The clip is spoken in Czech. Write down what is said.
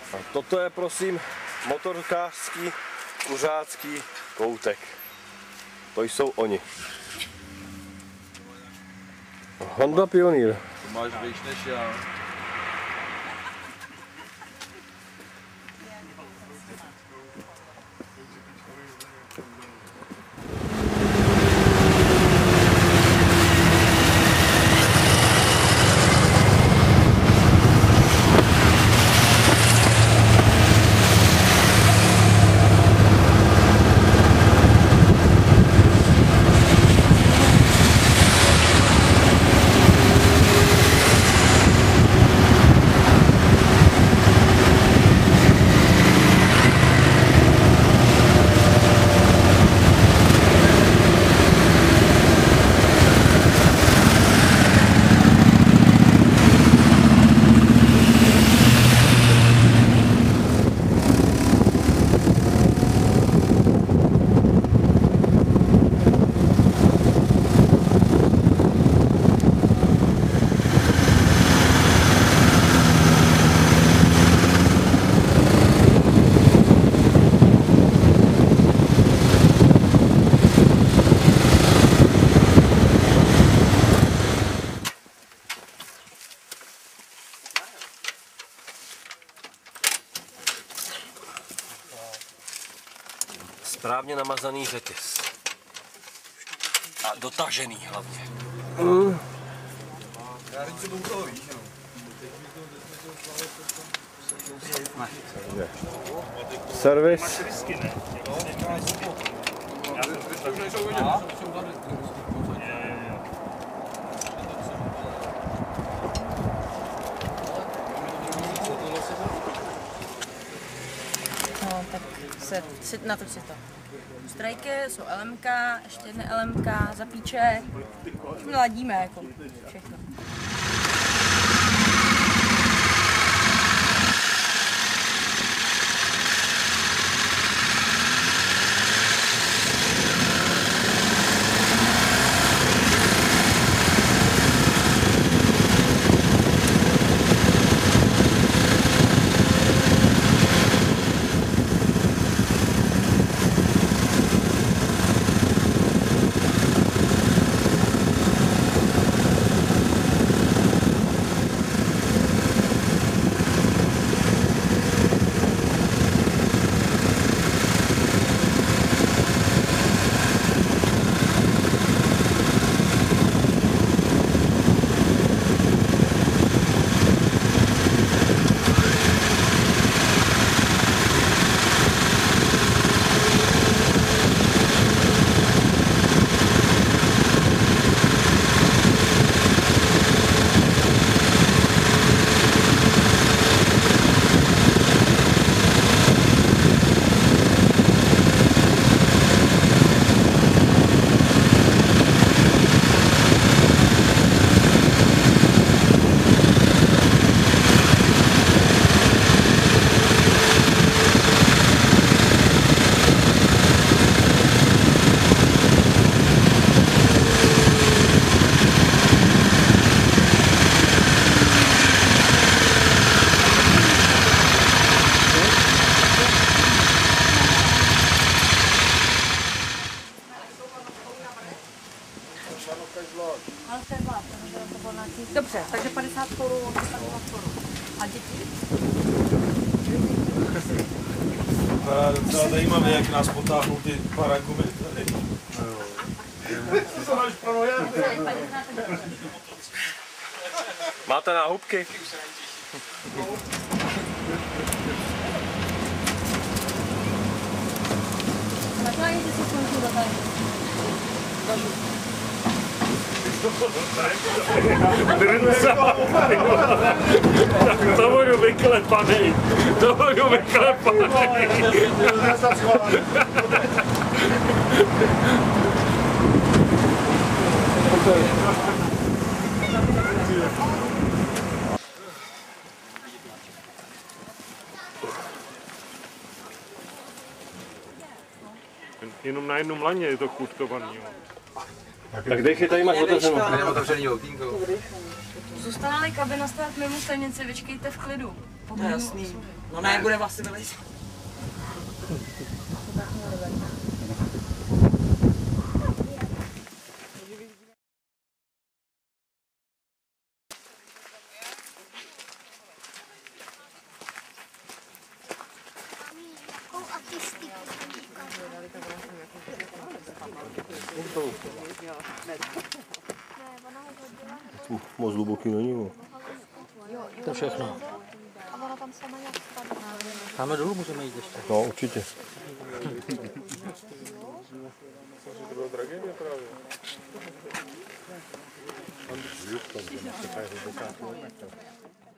A toto je prosím motorkářský kuřácký koutek. To jsou oni. Honda Pionýr. To máš víc než já. Správně namazaný řetěz. A dotažený hlavně. Servis. No, tak natoč si to. Strajky jsou LMK, ještě jedna LMK, zapíček. Ladíme jako všechno. Dobře, takže 50 korun, 50 korun. A děti? To je docela zajímavé, jak nás potáhnou ty paragumy tady. Máte náhubky? Nakláněte si skončí do tady. To budu vyklepaný. To budu vyklepaný. Jenom na jednom laně je to chutkovaný. Tak dej tady máš otevřenou. Otevřený okýnko. Zůstala-li kabina stát mimo stanici, vyčkejte v klidu. To je jasný. No ne, bude vlastně vylejt. Moc hluboký není, no. To všechno. A ona tam sama nějak spadla. Tamhle dolů můžeme jít ještě. No, určitě. To byla tragédie právě.